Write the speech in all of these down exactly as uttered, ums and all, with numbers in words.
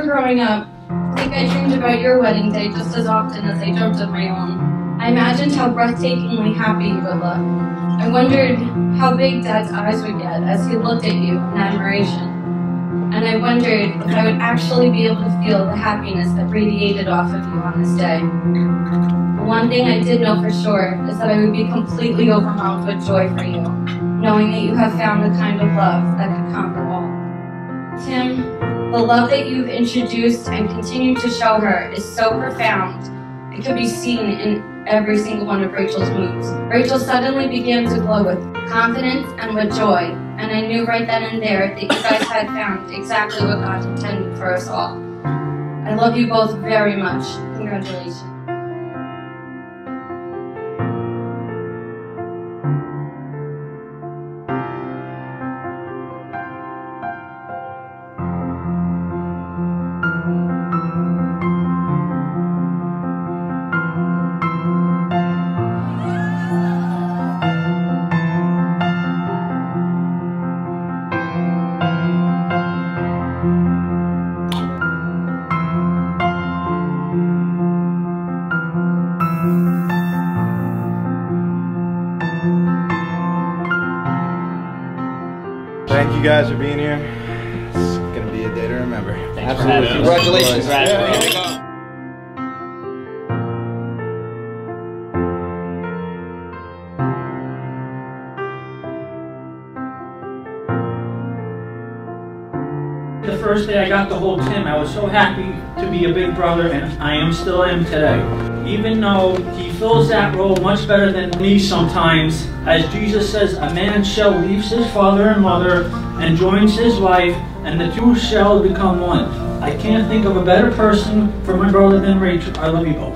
remember growing up, I think I dreamed about your wedding day just as often as I dreamt of my own. I imagined how breathtakingly happy you would look. I wondered how big Dad's eyes would get as he looked at you in admiration. And I wondered if I would actually be able to feel the happiness that radiated off of you on this day. The one thing I did know for sure is that I would be completely overwhelmed with joy for you, knowing that you have found the kind of love that could conquer all. Tim, the love that you've introduced and continue to show her is so profound, it could be seen in every single one of Rachel's moves. Rachel suddenly began to glow with confidence and with joy, and I knew right then and there that you guys had found exactly what God intended for us all. I love you both very much. Congratulations. Thank you guys for being here. It's gonna be a day to remember. Thanks for having us. Congratulations. Congratulations. Yeah. The first day I got to hold Tim, I was so happy to be a big brother, and I am still am today. Even though he fills that role much better than me sometimes, as Jesus says, a man shall leave his father and mother and joins his wife, and the two shall become one. I can't think of a better person for my brother than Rachel. I love you both.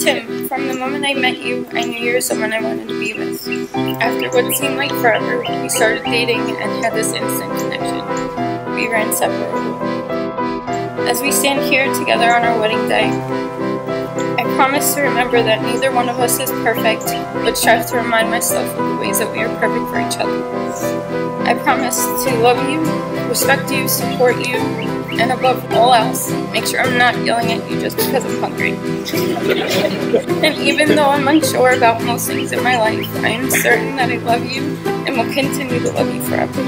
Tim, from the moment I met you, I knew you were someone I wanted to be with. After what seemed like forever, we started dating and had this instant connection. We were inseparable. As we stand here together on our wedding day, I promise to remember that neither one of us is perfect, but strive to remind myself of the ways that we are perfect for each other. I promise to love you, respect you, support you, and above all else, make sure I'm not yelling at you just because I'm hungry. And even though I'm unsure about most things in my life, I am certain that I love you and will continue to love you forever.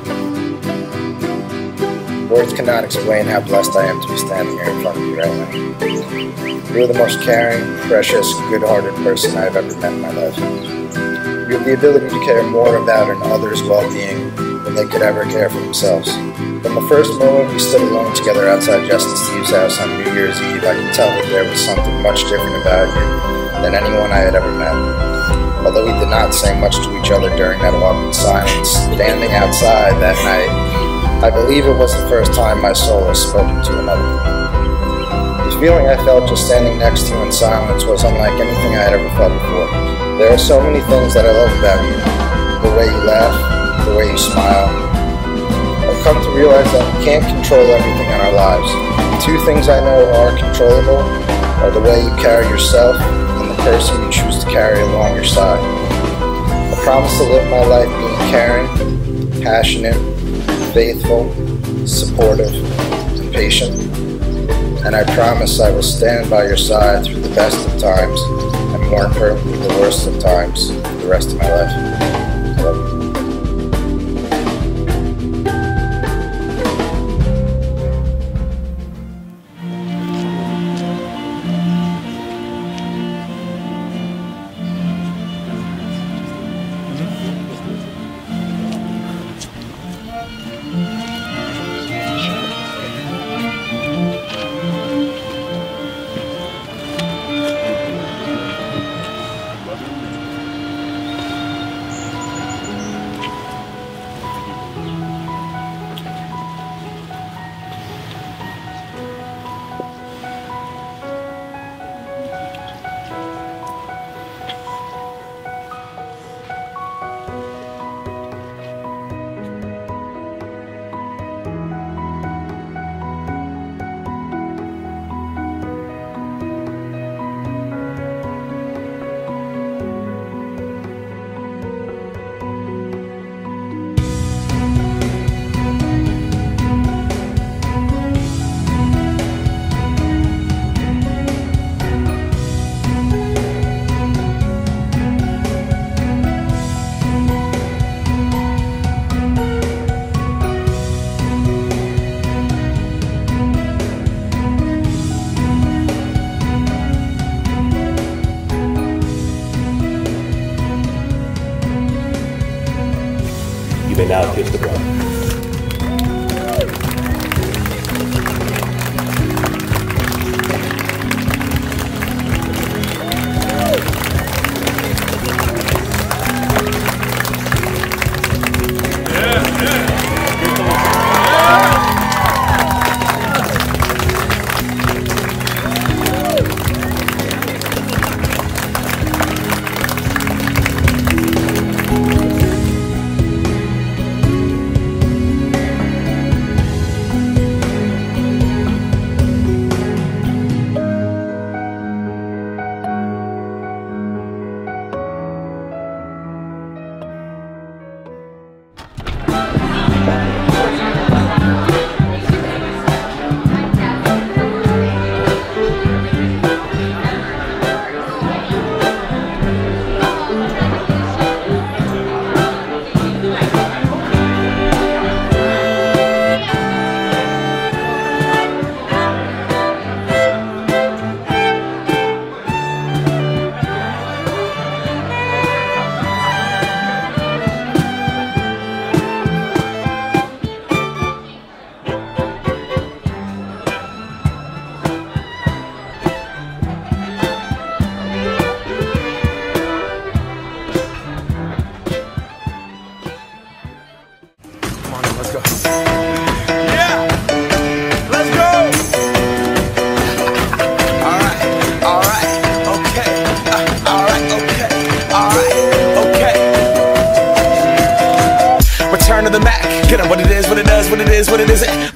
Words cannot explain how blessed I am to be standing here in front of you right now. You're the most caring, precious, good-hearted person I've ever met in my life. You have the ability to care more about an other's well-being than they could ever care for themselves. From the first moment we stood alone together outside Justin Steve's house on New Year's Eve, I could tell that there was something much different about you than anyone I had ever met. Although we did not say much to each other during that awkward silence, standing outside that night, I believe it was the first time my soul has spoken to another. The feeling I felt just standing next to you in silence was unlike anything I had ever felt before. There are so many things that I love about you. The way you laugh, the way you smile. I've come to realize that we can't control everything in our lives. The two things I know are controllable are the way you carry yourself and the person you choose to carry along your side. I promise to live my life being caring, passionate, faithful, supportive, and patient. And I promise I will stand by your side through the best of times and more importantly the worst of times for the rest of my life. I love you. You may now kiss the bride.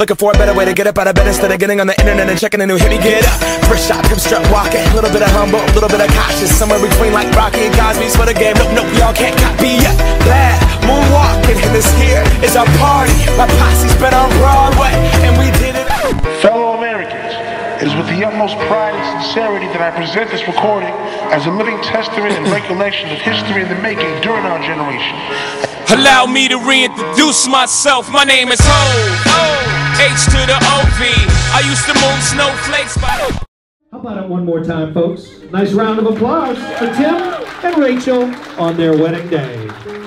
looking for a better way to get up out of bed instead of getting on the internet and checking a new hit. Me get up, first shot, come strut walking. A little bit of humble, a little bit of cautious, somewhere between like Rocky and Cosby's for the game. Nope, nope, y'all can't copy yet. Glad moonwalking, and this here is our party. My posse's been on Broadway, and we did it. Fellow Americans, it is with the utmost pride and sincerity that I present this recording as a living testament and recollection of history in the making during our generation. Allow me to reintroduce myself. My name is Ho, O, H to the O V. I used to move snowflakes by... How about it one more time, folks? Nice round of applause for Tim and Rachel on their wedding day.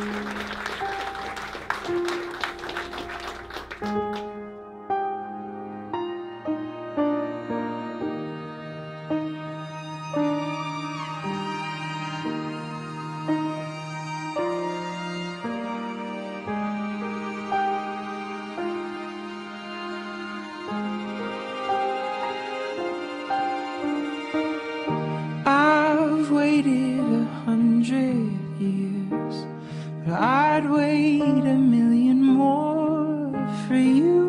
I've waited a hundred years, but I'd wait a million more for you.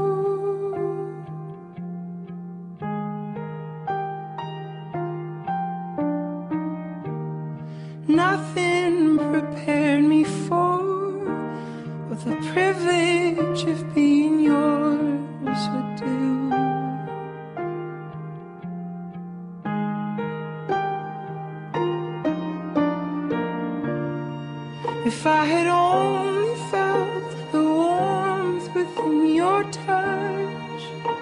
Nothing prepared me for what the privilege of being yours would do. If I had only felt the warmth within your touch,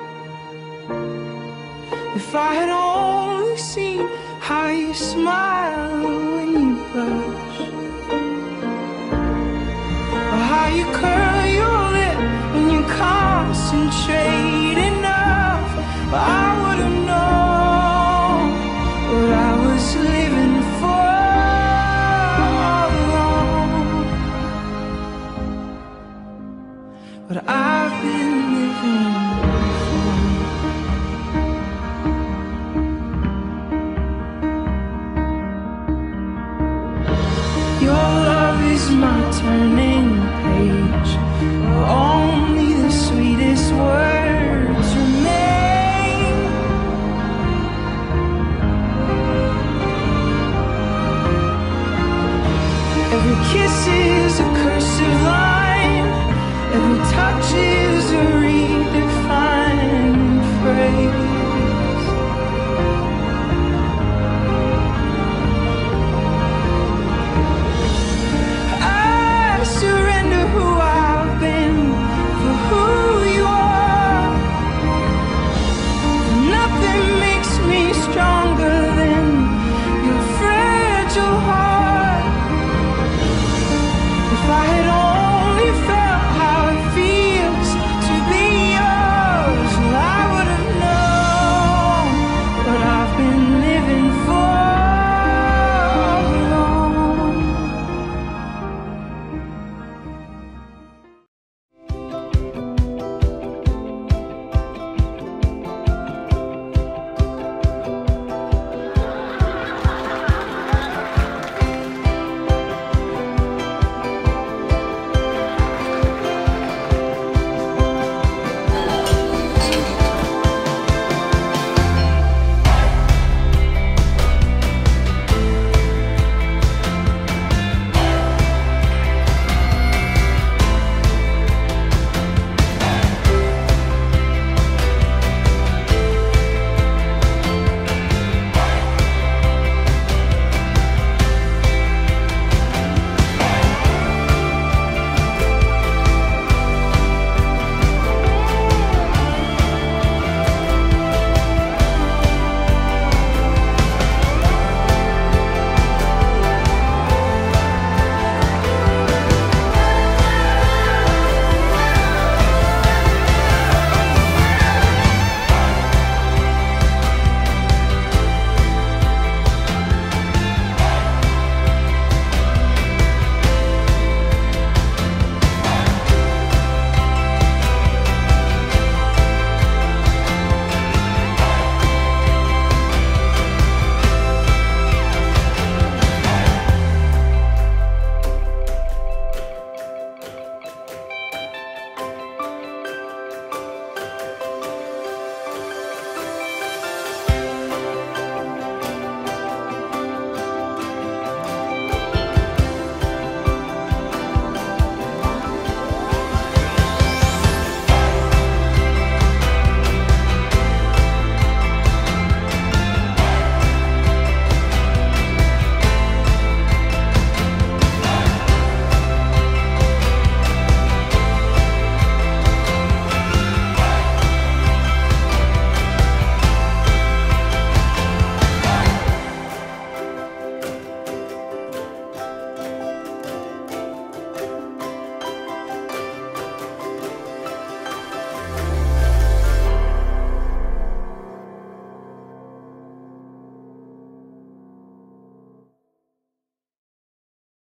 if I had only seen how you smile when you blush, or how you curl your lip when you concentrate enough, I would have known what I was living for. What I've been living for. Your love is my turning page. Oh,